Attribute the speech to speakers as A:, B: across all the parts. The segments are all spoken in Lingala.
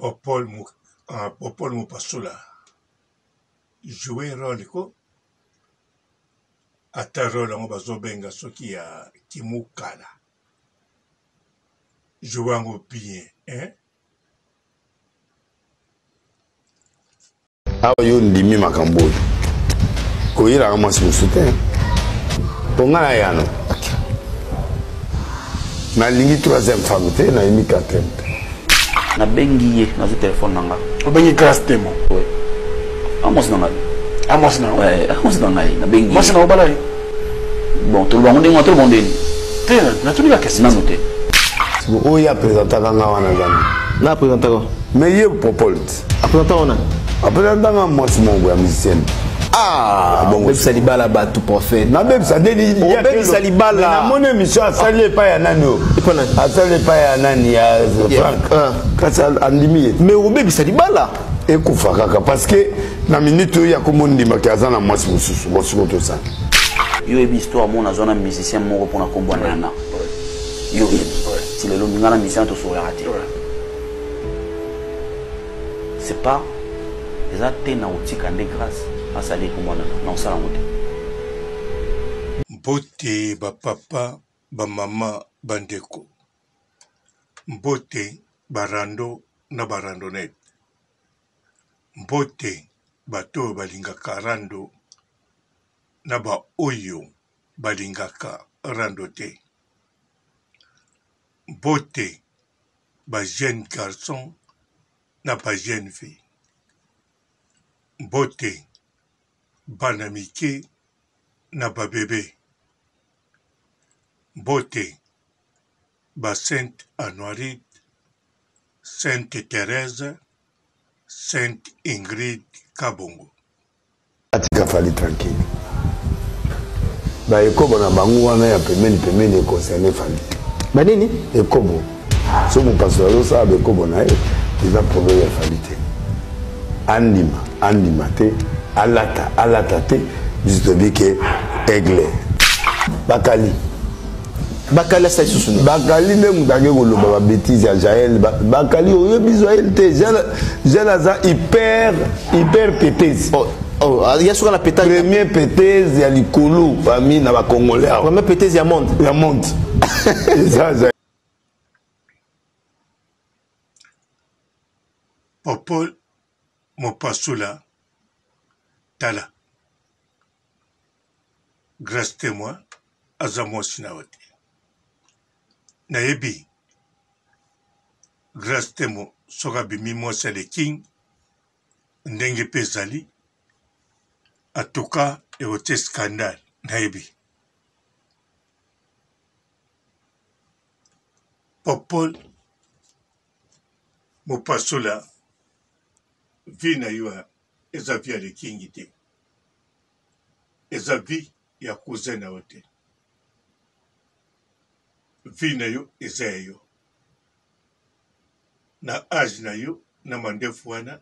A: Popol Mopasula jouer rôle ko ata rôle ngo bazobenga soki ya kimukala jouer ngo bien
B: awa yo ndimi makambo koyira mwasi musute ponga na yano na lingi 3e femme te na imi 4e
C: na bengi ye na téléphone nanga
D: o bengi grâce temo
C: ouais amos nanga ouais amos nanga na bengi
D: mas na obala
C: bon tout le monde ndenga tout le monde
D: te na tuli ba kesi
C: na noté
B: o ya présentaka nga wana zami
E: na présentaka
B: mais ye popol
E: présentaka wana
B: présentaka mwasi mongo ya musicienne
E: bon bebisa libala bato prophète
B: na bebisa deli
E: bebisa libala
B: na mon émission asali epai ya nani o asali epai ya nani ya Frank kasi andimi
E: mais obebisa libala
B: ekufa kaka parce que na minute oyo akomondimaki aza na mwasi mosusu bosiko tosala
C: yo yebi histoire mona zona musicien moko mpona kombwana yana yo yebi si lelo minga na musicien tosoyaka te c'est pas eza te na otika nde grâce asali kombwana na osala ngo te
A: mbote bapapa bamama bandeko mbote barando na barandonete mbote bato oyo balingaka rando na baoyo balingaka rando te mbote bajeune garçon na bajeune fille mbote bana mike na babebe mbote basainte Anoiride, Sainte Thérèse, Sainte Ingrid Kabongo.
B: Atika fali tranquille. Ba ekobo na bangu wana ya pemeni ekoncerné fali.
E: Ba nini?
B: Ekobo. So mon pasteur lo sa ekobo na ye, eza problème ya fali te. Andima te, alata te, biso bike aigle. Bakali
E: sa isusu
B: bakali nde mutange koloba ba bêtise ya Jaël bakali oyo biso Jaël te Jaël za hyper pétese
E: ya suka na pétase
B: premier pétese ya likolo parmi na ba congolais
E: premier pétese ya monde
B: ça
A: Popol Mopasula tala grâce témoin azamo sinawati nayebi grâce temo soka bimi mwasi le king ndenge pe ezali atoka eote scandale nayebi Popol Mopasula vi na yo eza vi ya le king te eza vi ya cousin na yo te vi na yo eza ya yo na age na yo na mandefu wana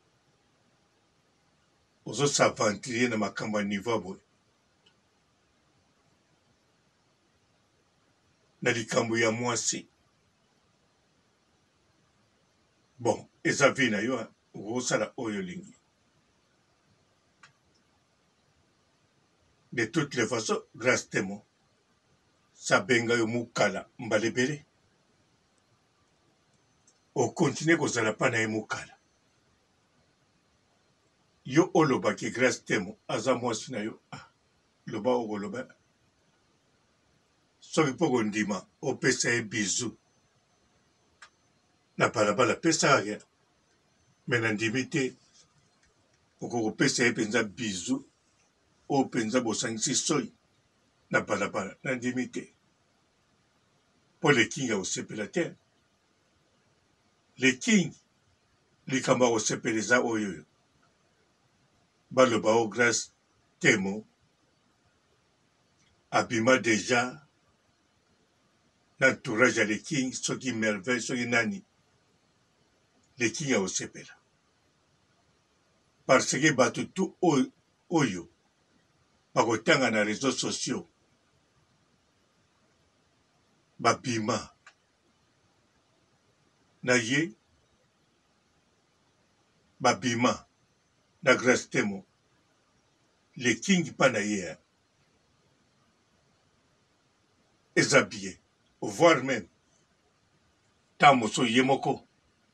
A: ozosaventurie na makambo ya niveau boye na likambo ya mwasi bon eza vi na yo okosala oyo olingi de toutes les façons grâce temo sabenga yo mukala mbalebele okontinue kozala pa na ye mukala yo olobaki grâce temo aza mwasi na yo loba okoloba soki mpo kondima opesa ye bizu na balabala pesaka ke me na ndimi te okokopesa ye mpenza bizu oyo mpenza bosangisi soi na balabala na ndimi te mpo le king akosepela te le king likambo akosepela eza oyo baloba o grâce temo abima deja na entourage ya le king soki merveille soki nani le king akosepela parce que bato tu oyo bakotanga na réseaux sociaux babima na ye babima na grâce temo le king pa na ye eza bien voire même ta moso ye moko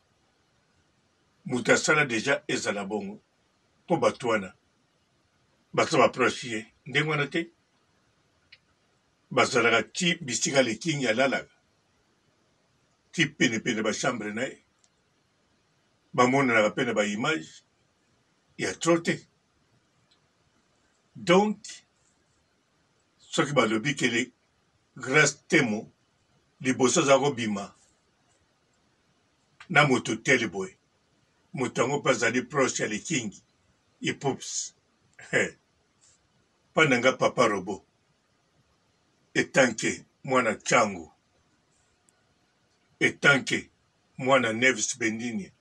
A: moto asala deja ezala bongo mpo bato wana baza baproche ye ndenge wana te bazalaka ti bisika le king alalaka ti penepene bachambre na ye bamonanaka mpe na baimage ya tro te donc soki balobi kele grâce temo liboso aza kobima na moto tele boye moto yango mpe azali proche ya lekingi ipups mpa na nga papa robo etanke mwana changu etanke mwana neves bendini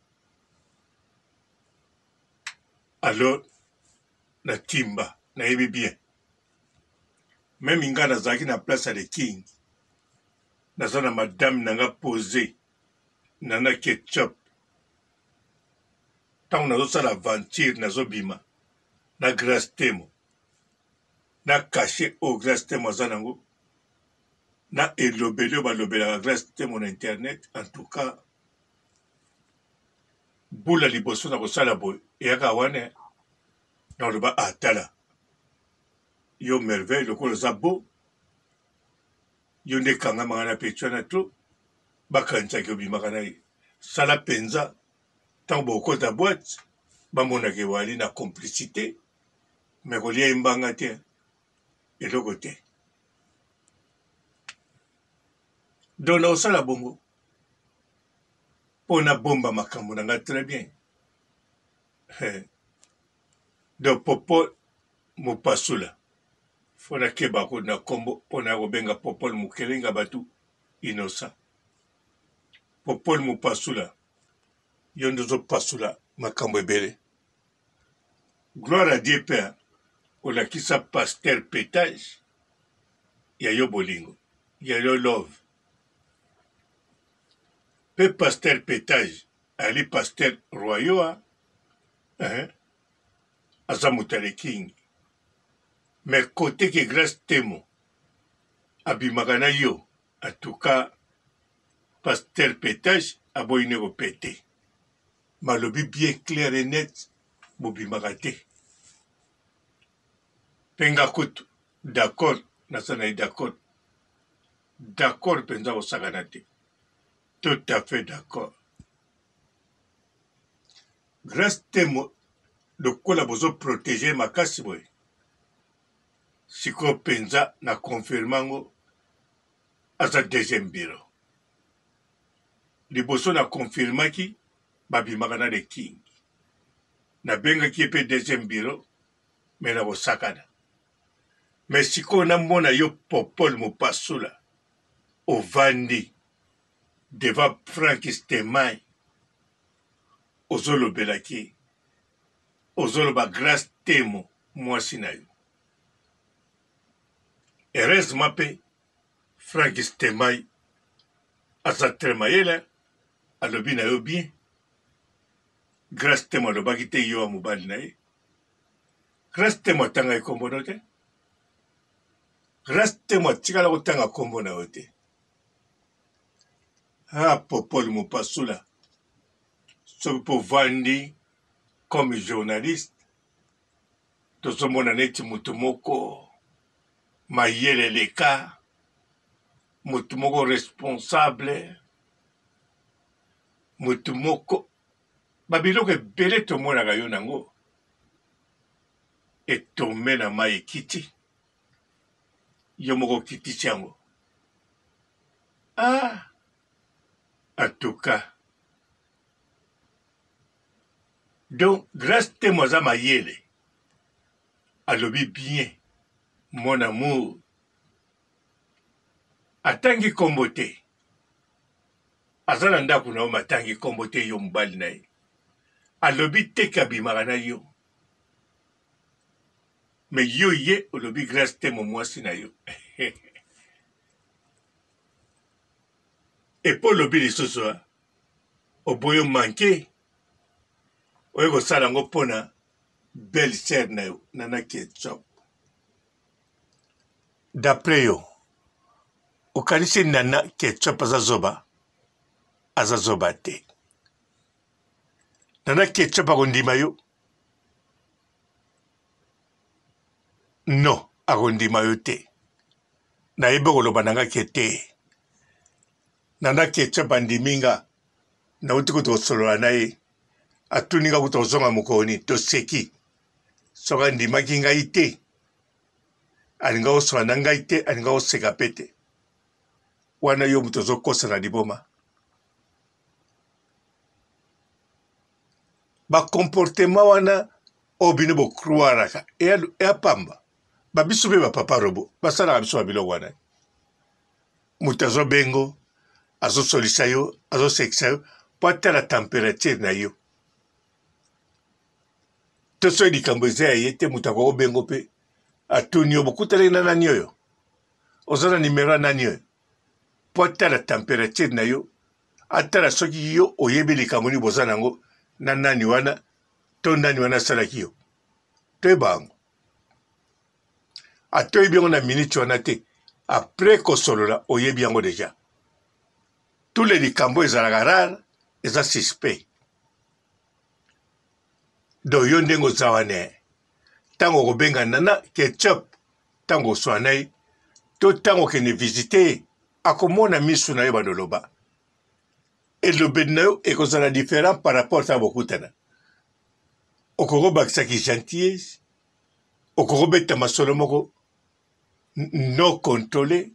A: alors na timba nayebi bien meme nga nazalaki na place ya leking naza na madame na nga pose nana ketchup ntango nazosala aventure nazobima na grâce temo na cache oyo grâce temo aza nango na elobeli oyo balobelaka grâce temo na internet en tout cas bula liboso na kosala boye eyaka wana na oloba atala yo merveille lokola oza bo yo nde ekangamaka na petio na to bakanisaki obimaka na ye sala mpenza ntango bokota boite bamonaka ewali na complicité me kolia embanga te eloko te donc naosala bongo mpo nabomba makambo na nga très bien donc popo mopasula fo nakebako na nkombo mpo na kobenga popole mokelenga bato innocent popole mopasula yo nde ozopasula makambo ebele gloire à dieu mpe olakisa paster pétage ya yo bolingo ya yo love mpe paster pétage ali paster royo aza moto ya lekingi mais kote ke grâce temo abimaka na yo en tout cas paster pétage aboyi ne kopete malobi bien clair et net bobimaka te mpe nga kutu d'accord naza na ye d'accord mpenza kosakana te tout à fait d'accord grâce temo lokola bozoprotege makasi boye sikoyo mpenza na confirme yango aza deuxième bureau liboso na confirmaki babimaka na le king nabengaki ye mpe deuxième bureau me na kosakana me sikoyo namona yo popole mopasula ovandi devant Frank Stemai ozolobelaki ozoloba grâce temo mwasi na yo heureusement mpe Frank Stemai aza tre mayele alobi na yo bien grâce temo alobaki te yo ya mobali na ye grâce temo atangaki kombo no te grâce temo atikala kotanga kombo na yo te popole mopasula soki mpo vandi comme journaliste tozomona neti moto moko mayele eleka moto moko responsable moto moko babiloko ebele tomonaka yo nango etome na mai ekiti yo moko okitisi yango en tout cas donc grâce temo aza mayele alobi bien mon amour atangi kombo te aza na ndako na yo matangi kombo te yo mobali na ye alobi teke abimaka na yo me yo ye olobi grâce temo mwasi na yo epo olobi lisusu oboyo manke oye kosala yango mpona belle sœur na yo Nana Ketchup. D'après yo okanisi Nana Ketchup azazoba te. Nana Ketchup akondima yo? Non, akondima yo te. Nayeba koloba nanga kete. Nana Ketchup andiminga nauti kutosolola na ye. Atuninga kutozonga mukoni toseki. Soka ndimaki ngai te. Alinga osola na ngai te, alinga oseka pete. Wana yo mutozo kosa na liboma. Ba comportement wana obino bo kruaraka. Ea pamba. Ba biso be ba papa robo. Basala ka biso ba bilo wana. Mutazo bengo. Azo solisa yo. Azo seksa yo. Po ata la temperature na yo. Toso yi likambo eza ya ye te mutako obengo pe. Atuni yo bokutele na nani oyo. Ozana nimero nani oyo. Po ata la temperature na yo. Ata la soki yo oyebi likambo ni bozana ngo. Na nani wana. To nani wana salaki yo. To ebango. Ato yebi yango na minute wana te. Après kosolola oyebi yango deja. Tous les likambo ezalaka rare. Eza suspect. Do yo ndengo zawane. Tango kobenga Nana Ketchup. Tango swanai. To tango kene visite. Akomona misu na yo badoloba. Elobe na yo ekozala différent par rapport à bokutana. Okoko bakisaki gentillesse. Okoko beta masolo moko non contrôlé.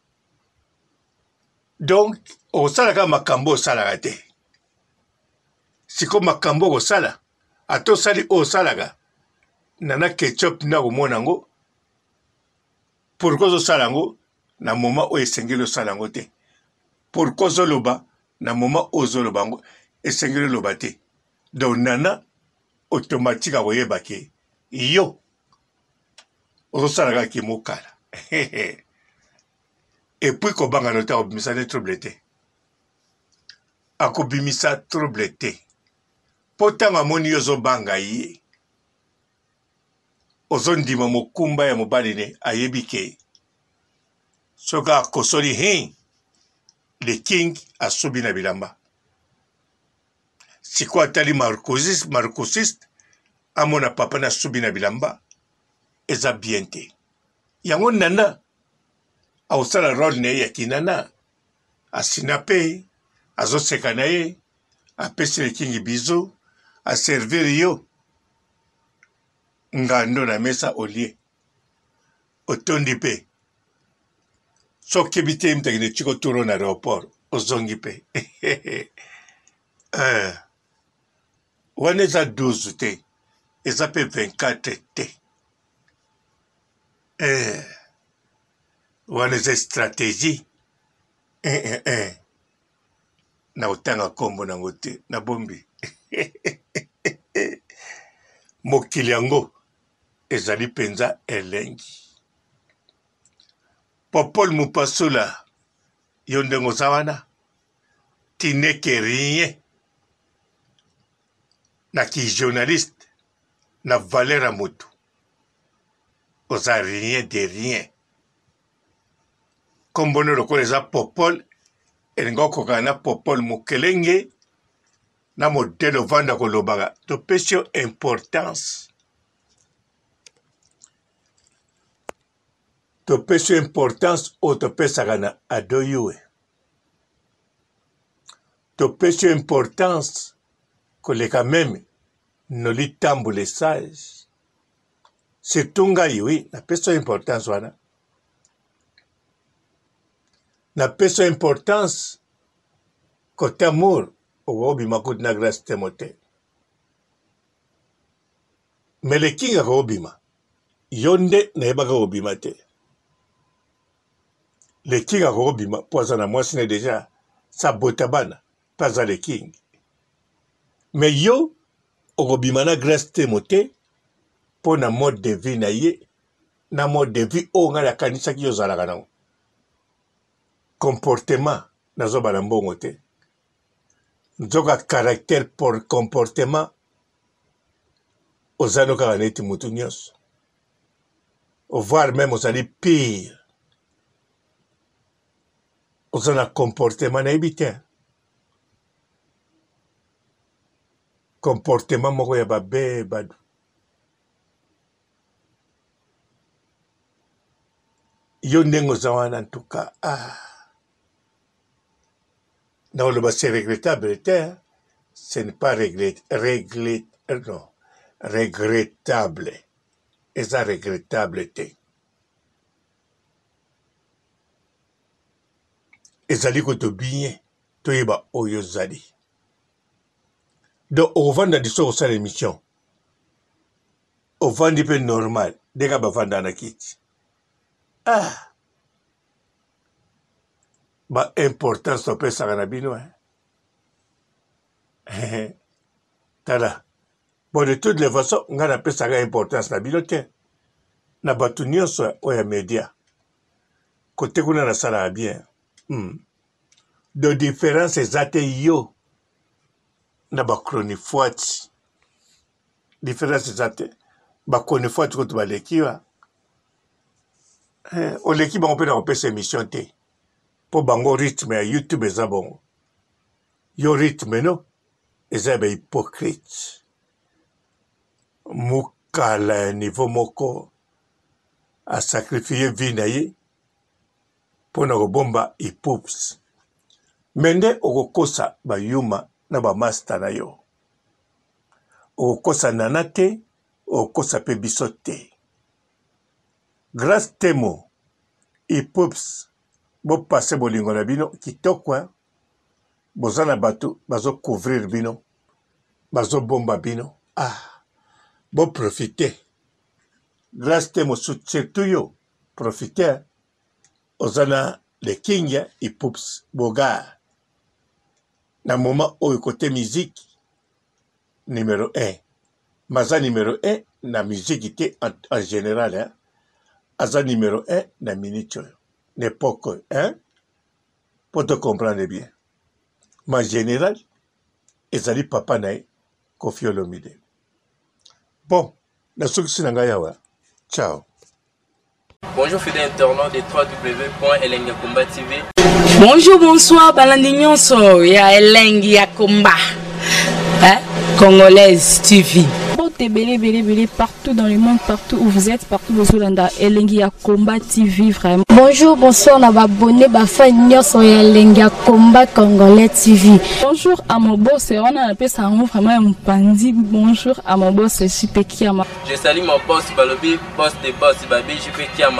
A: Donc, osalaka makambo osalaka te. Siko makambo osala. Ato sali osalaka. Nana Ketchup na komona ngo. Pourquoi osala ngo na moment o esengeli osala ngo te. Pourquoi ozoloba na moment ozoloba ngo esengeli loba te. Donc Nana automatique akoyeba ke yo ozosalaka ki mokala. Et puis kobanga no te akobimisa ne trouble te. Akobimisa trouble te. Po ntango amoni yo ozobanga ye. Ozondima mokumba ya mobali ne ayebi ke. Soka akosoli hin. Le king asubi na bilamba. Siko atali marcosiste amona papa na subi na bilamba. Eza bien te. Yango Nana aosala role ne ya kinana. Asina pe. Azoseka na ye. Apesi le king bizo. Aservir yo. Ngando na mesa olie. Otondi pe. Soki bite mtakine chiko turo na aéroport. Ozongi pe. Wane eza 12 te. Eza pe 24 te. Wane eza stratégie. Na otanga kombo nango te. Na bombi. Mokili yango. Ezali penza elengi. Popol Mupasula. Yondengo zawana. Tineke rien. Na ki journaliste. Na Valera Mutu. Oza rien de rien. Kombono loko eza Popol. Elingo kokana Popol Mukelenge. Na modelo vanda kolobaga. To pesio importance. To pesio importance o to pesagana adoyue. To pesio importance koleka meme noli tambule sage. Surtout ngai oui, na pesio importance wana. Na pesio importance kote amour ogobi makut na grâce temote. Mais le king akobima. Yonde na yebaka obima te. Le king akobima poza na mwasi ne deja sa botabana pas le king. Mais yo okobima na grâce temote po na mode de vie na ye na mode de vie o nga la kanisa ki yo zalaka nango. Comportement nazo bana mbongo te. Nzoka caractère pour comportement ozano kaka neti mutu nyonso voire même ozali pire oza na comportement nayebi te comportement moko ya babe badu yo ndenge oza wana ntuka naoloba c'est regrettable te ce n'est pas regrettable eza regrettable te ezali kotobinye toyeba oyo ozali donc ovanda diso osala émission ovandi mpe normal ndenge bavanda na kiti ba importance topesaka na bino tala bon de toutes les façons ngai napesaka importance na bino te na bato nyonso oyo ya media kote kuna nasalaka bien de différence eza te yo na bachronifoiti différence eza te bachronifoiti koto balekiwa oleki bango mpe na kopesa émission te mpo bango rythme ya youtube eza bongo yo rythme no eza ya bahypocrite mokala ya niveau moko asakrifie vie na ye mpo na kobomba ipups me nde okokosa bayuma na bamasta na yo okokosa nana te okokosa mpe biso te grâce temo ipups bopase bolingo na bino kitoko boza na bato bazocouvrir bino bazobomba bino boprofite grâce temo surtout yo profite oza na le king ya ipups bogar na moment oyo kote musique numéro 1 maza numéro 1 na musique te en général aza numéro 1 na minute oyo n'époque oyo pour te comprendre bien ma général ezali papa na ye Koffi Olomide bon nasukisi na ngai awa ciao.
F: Bonjour fidèles internautes de www.elengiakomba TV.
G: Bonjour, bonsoir, balandi nyonso ya Elengi ya Komba, Congolaise TV.
H: Belé partout dans le monde, partout où vous êtes, partout où vous êtes, Elengi ya Komba TV vraiment.
I: Bonjour, bonsoir, na abonné bafa nyonso ya Elengi ya Komba Congolais TV.
H: Bonjour à mon boss, on a appelé ça vraiment un pandi. Bonjour à mon boss, JP Kiama.
F: Je salue mon boss Balobi, boss de boss Babi, JP Kiama.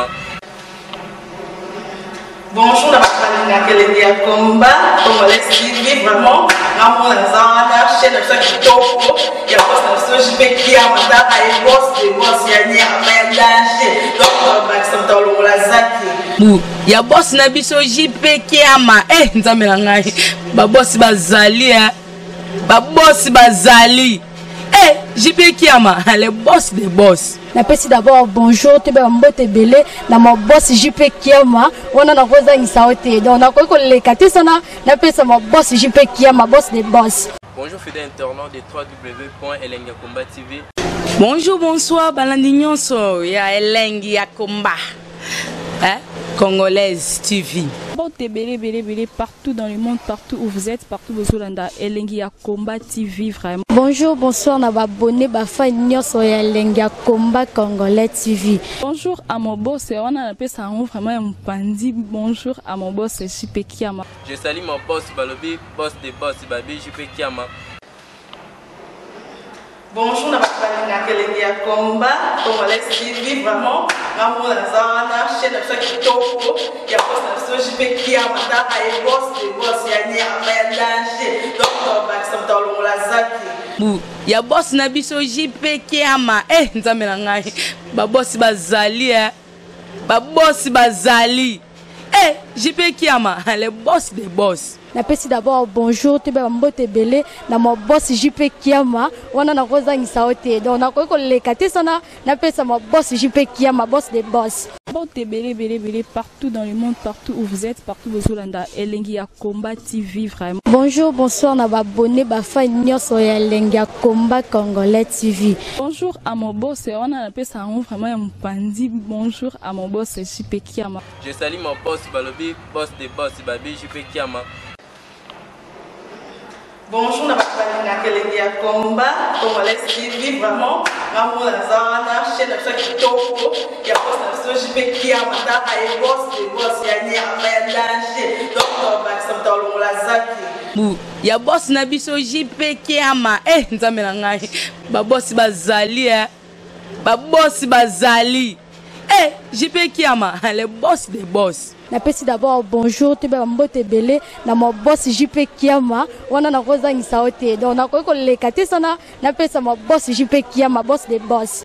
G: Bonjour, la Elengi ya Komba Congolais TV vraiment. Namo na chaîne de chaque topo, ya boss na JP Kiama, ta ay boss de boss ya ni amendage. Donc Maxime Tolo la zaki. Ya boss na biso JP Kiama, nzambe na ngai. Ba boss bazali ba boss bazali. JP Kiama, le boss des boss.
I: Napesi d'abord bonjour, te mbote belé na mon boss JP Kiama, on a na kozangisa ote. Donc na ko lekati sana napesa mon boss JP Kiama, boss des boss.
F: Bonjour fidèles internautes de www.elengiakomba TV.
G: Bonjour, bonsoir, balandi nyonso ya Elengi ya Komba, Congolaise TV.
H: Belé partout dans le monde, partout où vous êtes, partout où vous êtes, Elengi ya Komba TV vraiment.
I: Bonjour, bonsoir, na abonné bafa nyonso ya Elengi ya Komba Congolais TV.
H: Bonjour à mon boss, on a appelé ça vraiment un pandi. Bonjour à mon boss JP Kiama.
F: Je salue mon boss Balobi, boss de boss Babi, JP Kiama.
G: Bonjour, na Elengi ya Komba Congolais TV vraiment. Namo na chaîne de chaque topo, ya boss na JP Kiama, ta ay boss de boss ya ni amendage. Donc Maxime Tolo la zaki. Ya boss na biso JP Kiama, nzambe na ngai. Ba boss bazali ba boss bazali. JP Kiama, le boss des boss.
I: Napesi d'abord bonjour, te mbote belé na mon boss JP Kiama, on a na kozangisa ote. Donc na ko lekati sana napesa mon boss JP Kiama, boss des boss.
H: Belé, partout dans le monde, partout où vous êtes, partout où vous êtes, Elengia Combat TV vraiment.
I: Bonjour, bonsoir, on a abonné à Nyoso ya Elengia Combat Congolais TV.
H: Bonjour à mon boss, on a appelé ça vraiment un pandi. Bonjour à mon boss, JP Kiama.
F: Je salue mon boss Balobi, boss des boss, Babi JP Kiama.
G: Bonjour, na Elengia Combat Congolais TV vraiment. Maman Lazana, chaîne de chaque topo, il y a boss de JP Kiama, et boss des boss, il y a danger. Donc, on va accepter le Lazaki.
J: Ya boss na biso JP Kiama nzambe na ngai ba boss bazali ba boss bazali JP Kiama le boss des boss.
I: Napesi d'abord bonjour te ba mbote belé na mo boss JP Kiama wana na koza ngisa ote donc na ko lekate sana napesa mo boss JP Kiama boss des boss.